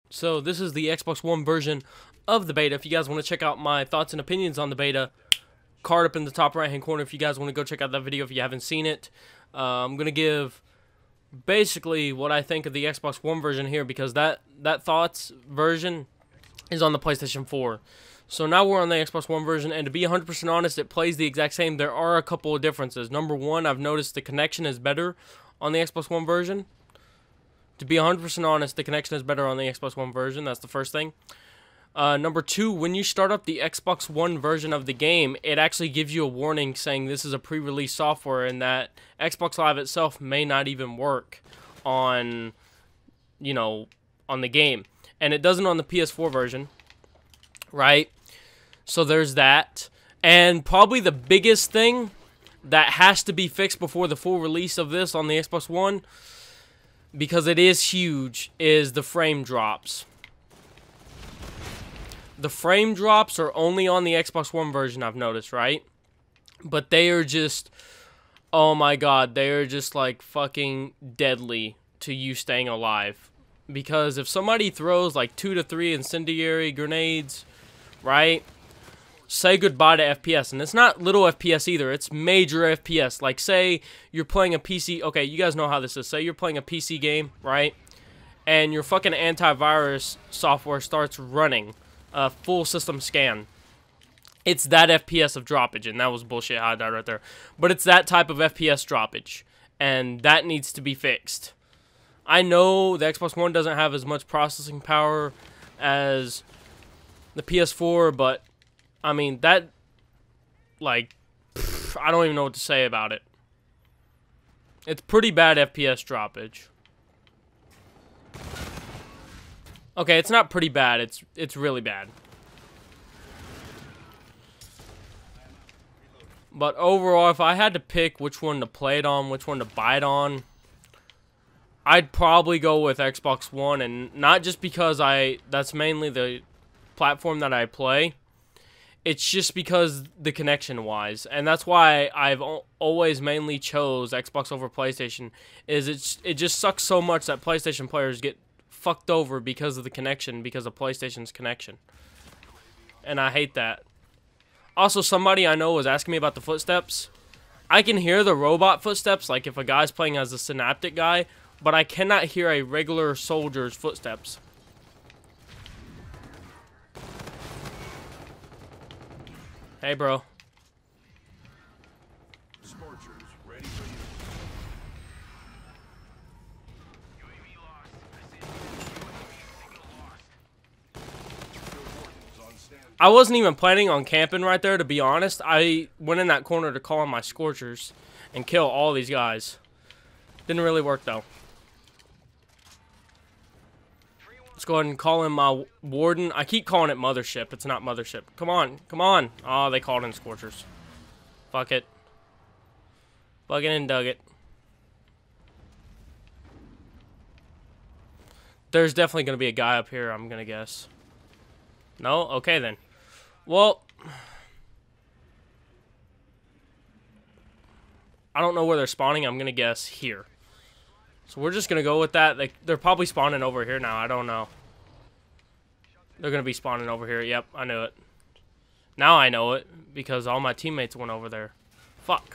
So this is the Xbox One version of the beta. If you guys want to check out my thoughts and opinions on the beta, card up in the top right hand corner if you guys want to go check out that video if you haven't seen it. I'm going to give basically what I think of the Xbox One version here, because that thoughts version is on the PlayStation 4. So now we're on the Xbox One version, and to be 100% honest, it plays the exact same. There are a couple of differences. Number one, I've noticed the connection is better on the Xbox One version. To be 100% honest, the connection is better on the Xbox One version. That's the first thing. Number two, when you start up the Xbox One version of the game, it actually gives you a warning saying this is a pre-release software and that Xbox Live itself may not even work on, on the game. And it doesn't on the PS4 version, right? So there's that. And probably the biggest thing that has to be fixed before the full release of this on the Xbox One, because it is huge, is the frame drops. The frame drops are only on the Xbox One version, I've noticed, right? But they are just, oh my god, they are just like fucking deadly to you staying alive. Because if somebody throws like 2 to 3 incendiary grenades, right? Say goodbye to FPS. And it's not little FPS either. It's major FPS. Like, say you're playing a PC. Okay, you guys know how this is. Say you're playing a PC game, right? And your fucking antivirus software starts running a full system scan. It's that FPS of droppage. And that was bullshit how I died right there. But it's that type of FPS droppage. And that needs to be fixed. I know the Xbox One doesn't have as much processing power as the PS4, but I mean, that, like, I don't even know what to say about it. It's pretty bad FPS droppage. Okay, it's not pretty bad, it's really bad. But overall, if I had to pick which one to play it on, which one to buy it on, I'd probably go with Xbox One, and not just because that's mainly the platform that I play. It's just because the connection-wise, and that's why I've always mainly chose Xbox over PlayStation. It just sucks so much that PlayStation players get fucked over because of the connection, because of PlayStation's connection, and I hate that. Also, somebody I know was asking me about the footsteps. I can hear the robot footsteps, like if a guy's playing as a Synaptic guy, but I cannot hear a regular soldier's footsteps. Hey, bro. Scorchers ready for you. UAV lost. I wasn't even planning on camping right there, to be honest. I went in that corner to call on my Scorchers and kill all these guys. Didn't really work, though. Let's go ahead and call in my Warden. I keep calling it Mothership. It's not Mothership. Come on. Come on. Oh, they called in Scorchers. Fuck it. Plug it and dug it. There's definitely going to be a guy up here, I'm going to guess. No? Okay, then. Well, I don't know where they're spawning. I'm going to guess here. So we're just going to go with that. They're probably spawning over here now. I don't know. They're going to be spawning over here. Yep, I knew it. Now I know it because all my teammates went over there. Fuck.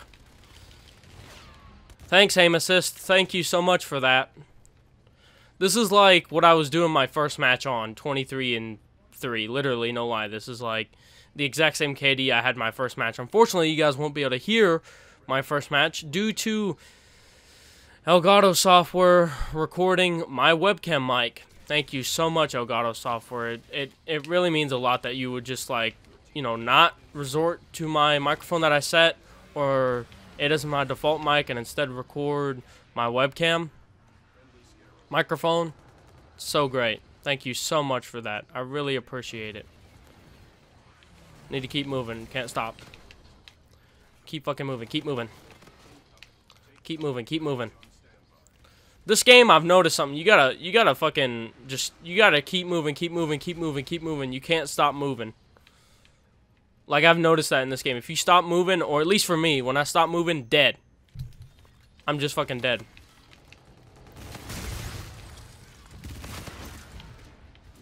Thanks, aim assist. Thank you so much for that. This is like what I was doing my first match on, 23-3. Literally, no lie. This is like the exact same KD I had my first match. Unfortunately, you guys won't be able to hear my first match due to Elgato Software recording my webcam mic. Thank you so much, Elgato Software. It really means a lot that you would just, like, not resort to my microphone that I set, or it isn't my default mic, and instead record my webcam microphone. So great. Thank you so much for that. I really appreciate it. Need to keep moving. Can't stop. Keep fucking moving. Keep moving. Keep moving. Keep moving. This game, I've noticed something. You gotta fucking you gotta keep moving, keep moving, keep moving, keep moving. You can't stop moving. Like, I've noticed that in this game. If you stop moving, or at least for me, when I stop moving, dead. I'm just fucking dead.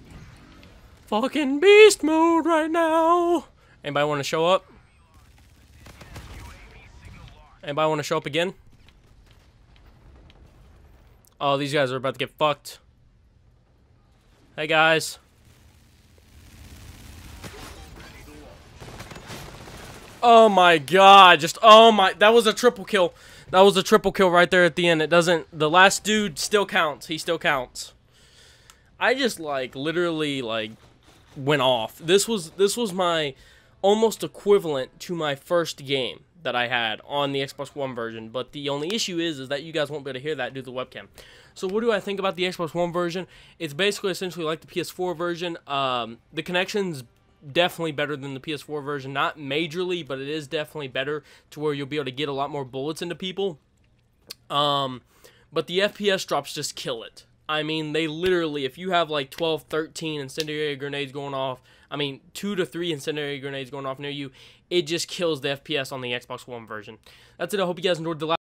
Fucking beast mode right now. Anybody want to show up? Anybody want to show up again? Oh, these guys are about to get fucked. Hey, guys. Oh, my God. Just, oh, my. That was a triple kill. That was a triple kill right there at the end. It doesn't, the last dude still counts. He still counts. I just, like, literally, like, went off. This was my almost equivalent to my first game that I had on the Xbox One version, but the only issue is that you guys won't be able to hear that due to the webcam. So what do I think about the Xbox One version? It's basically essentially like the PS4 version. The connection's definitely better than the PS4 version, not majorly, but it is definitely better to where you'll be able to get a lot more bullets into people. But the FPS drops just kill it. I mean, they literally, if you have like 12, 13 incendiary grenades going off, I mean, 2 to 3 incendiary grenades going off near you, it just kills the FPS on the Xbox One version. That's it. I hope you guys enjoyed the last